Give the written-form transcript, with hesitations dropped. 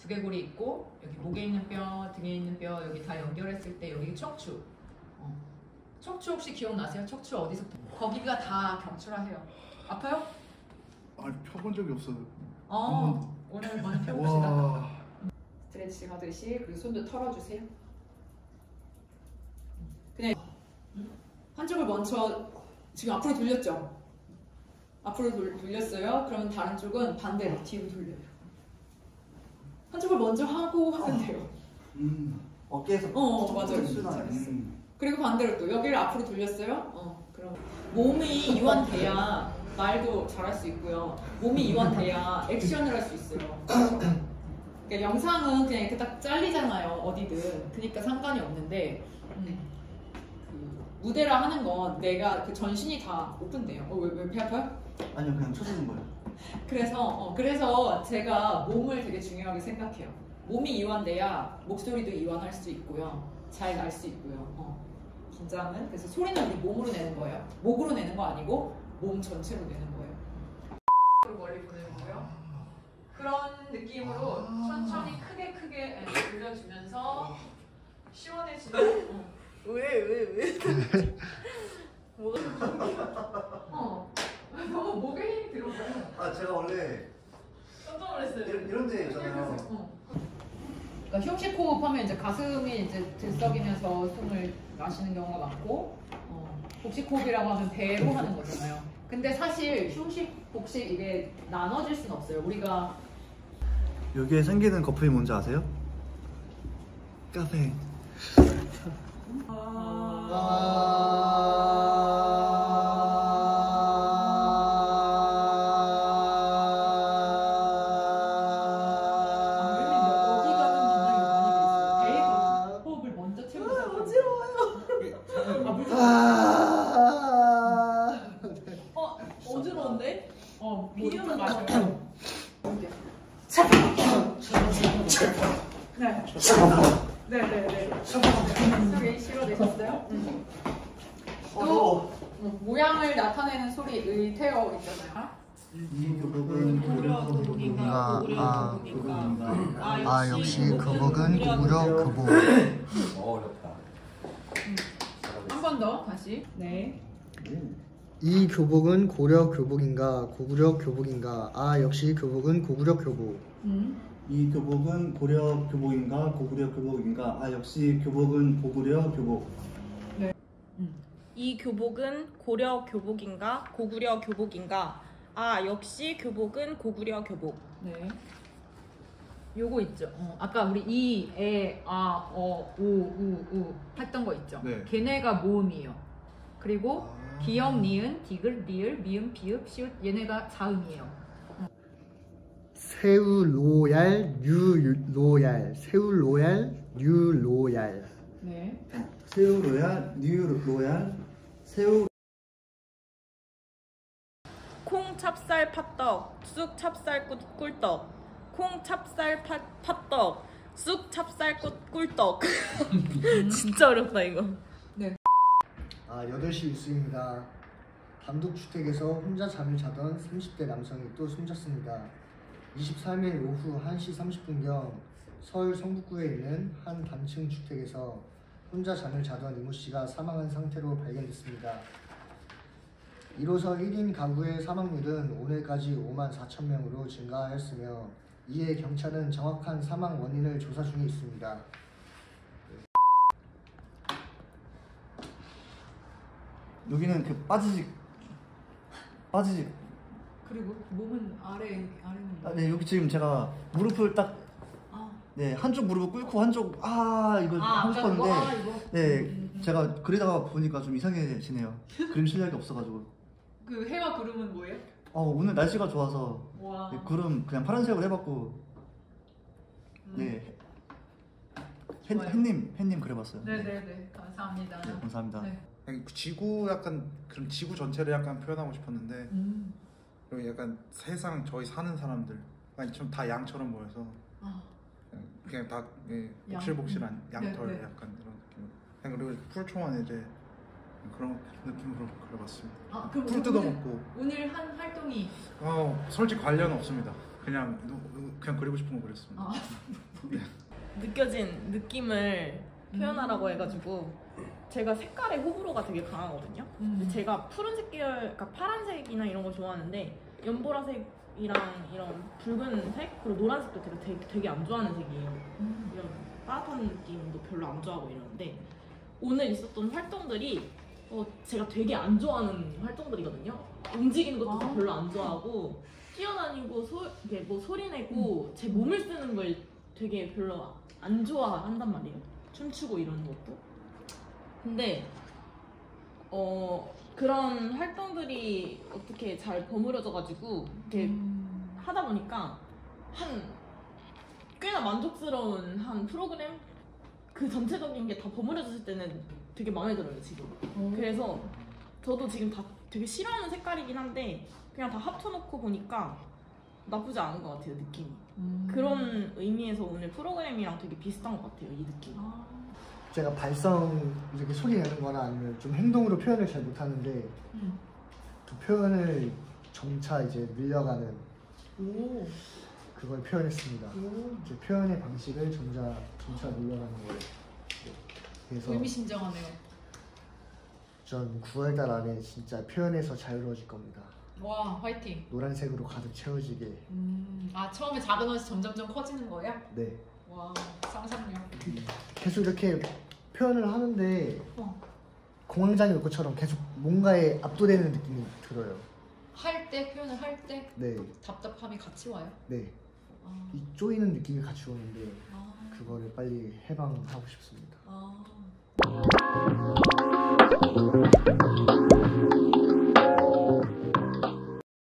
두개골이 있고 여기 목에 있는 뼈, 등에 있는 뼈 여기 다 연결했을 때 여기 척추. 척추 혹시 기억나세요? 척추 어디서부터? 거기가 다 경추라해요. 아파요? 아니 펴본 적이 없어요. 오늘 많이 펴봅시다. 스트레치 하듯이 그리고 손도 털어주세요. 그냥 한쪽을 먼저 지금 앞으로 돌렸죠? 앞으로 돌렸어요. 그러면 다른 쪽은 반대로 뒤로 돌려요. 한쪽을 먼저 하고 하면 돼요. 어깨에서 맞아요. 잘했어. 그리고 반대로 또 여기를 앞으로 돌렸어요. 그럼 몸이 이완돼야 말도 잘할 수 있고요. 몸이 이완돼야 액션을 할 수 있어요. 그러니까 영상은 그냥 이렇게 딱 잘리잖아요. 어디든. 그러니까 상관이 없는데 그 무대라 하는 건 내가 그 전신이 다 오픈돼요. 왜 배 아파요? 아니요, 그냥 쳐주는 거예요. 그래서 제가 몸을 되게 중요하게 생각해요. 몸이 이완돼야 목소리도 이완할 수 있고요. 잘 날 수 있고요. 긴장은 그래서 소리는 우리 몸으로 내는 거예요. 목으로 내는 거 아니고 몸 전체로 내는 거예요. 멀리 보내는 거예요. 그런 느낌으로 천천히 크게 돌려주면서 시원해지는. 왜? 뭐가? 너무 목에 힘이 들어가요. 제가 원래 깜짝 놀랐어요. 이런 데 있잖아요. 그러니까 휴식 호흡하면 이제 가슴이 이제 들썩이면서 숨을 마시는 경우가 많고, 복식 호흡이라고 하면 배로 하는 거잖아요. 근데 사실 휴식, 복식 이게 나눠질 수는 없어요. 우리가 여기에 생기는 거품이 뭔지 아세요? 카페. 어지러운데? 비누는 마셔요. 네네네. 여기 실어내셨어요? 또 모양을 나타내는 소리 의태어 있잖아요. 이 교복은 고구려 교복인가? 역시 교복은 고구려 교복. 어렵다. 한 번 더 다시. 네. 이 교복은 고려 교복인가? 고구려 교복인가? 역시 교복은 고구려 교복. 이 교복은 고려 교복인가? 고구려 교복인가? 역시 교복은 고구려 교복. 네. 이 교복은 고려 교복인가? 고구려 교복인가? 역시 교복은 고구려 교복. 네. 요거 있죠. 아까 우리 이, 에, 오, 우 했던 거 있죠. 네. 걔네가 모음이에요. 그리고 기역, 니은, 디귿, 리을, 미음, 비읍, 시읒 얘네가 자음이에요. 새우로얄, 뉴로얄, 새우로얄, 뉴로얄. 네. 새우로얄, 뉴로얄, 새우. 콩 찹쌀 팥떡, 쑥 찹쌀 꿀떡. 콩 찹쌀 팥떡, 쑥 찹쌀 꿀떡. 진짜 어렵다 이거. 네. 8시 뉴스입니다. 단독주택에서 혼자 잠을 자던 30대 남성이 또 숨졌습니다. 23일 오후 1시 30분경 서울 성북구에 있는 한 단층 주택에서 혼자 잠을 자던 이모씨가 사망한 상태로 발견됐습니다. 이로써 1인 가구의 사망률은 오늘까지 54,000명으로 증가하였으며 이에 경찰은 정확한 사망 원인을 조사 중에 있습니다. 여기는 그 빠지직. 그리고 몸은 아래입니다. 네, 여기 지금 제가 무릎을 딱 네, 한쪽 무릎을 꿇고 한쪽 이걸 하고 싶었는데 네, 제가 그리다가 보니까 좀 이상해지네요. 그림 실력이 없어가지고. 그 해와 구름은 뭐예요? 오늘 날씨가 좋아서 와. 구름 그냥 파란색으로 해봤고 네 햇님 그려봤어요. 네네네. 감사합니다. 네, 감사합니다. 네. 지구 약간 그럼 지구 전체를 약간 표현하고 싶었는데 그리고 약간 세상 저희 사는 사람들 좀 다 양처럼 보여서 그냥 다 복실복실한 양털 네, 네. 약간 이런 느낌. 그냥 그리고 풀초원 이제 그런 느낌으로 그려봤습니다. 그럼 풀 뜯어먹고. 오늘 한 활동이 솔직히 관련 없습니다. 그냥 그리고 싶은 거 그렸습니다. 아. 네. 느껴진 느낌을 표현하라고 해가지고 제가 색깔의 호불호가 되게 강하거든요. 근데 제가 푸른색 계열, 그러니까 파란색이나 이런 거 좋아하는데 연보라색이랑 이런 붉은색 그리고 노란색도 되게 안 좋아하는 색이에요. 이런 따뜻한 느낌도 별로 안 좋아하고 이러는데 오늘 있었던 활동들이 제가 되게 안 좋아하는 활동들이거든요. 움직이는 것도 다 별로 안 좋아하고 뛰어다니고 뭐 소리 내고 제 몸을 쓰는 걸 되게 별로 안 좋아한단 말이에요. 춤추고 이런 것도. 근데 그런 활동들이 어떻게 잘 버무려져가지고 이렇게 하다 보니까 꽤나 만족스러운 한 프로그램 그 전체적인 게 다 버무려졌을 때는 되게 마음에 들어요 지금. 그래서 저도 지금 다 되게 싫어하는 색깔이긴 한데 그냥 다 합쳐놓고 보니까 나쁘지 않은 것 같아요 느낌이. 그런 의미에서 오늘 프로그램이랑 되게 비슷한 것 같아요 이 느낌. 제가 발성 이렇게 소리 내는 거나 아니면 좀 행동으로 표현을 잘 못하는데 그 표현을 점차 이제 늘려가는 그걸 표현했습니다. 이제 표현의 방식을 점차 늘려가는 거예요. 그래서 의미심장하네요. 전 9월달 안에 진짜 표현에서 자유로워질 겁니다. 와 화이팅. 노란색으로 가득 채워지게. 아 처음에 작은 옷이 점점점 커지는 거야? 네. 와 상상력. 계속 이렇게 표현을 하는데 공황장애 올 것처럼 계속 뭔가에 압도되는 느낌이 들어요. 할 때 표현을 할 때 네. 답답함이 같이 와요? 네. 아. 이 쪼이는 느낌이 같이 오는데 아. 그거를 빨리 해방하고 싶습니다. 아.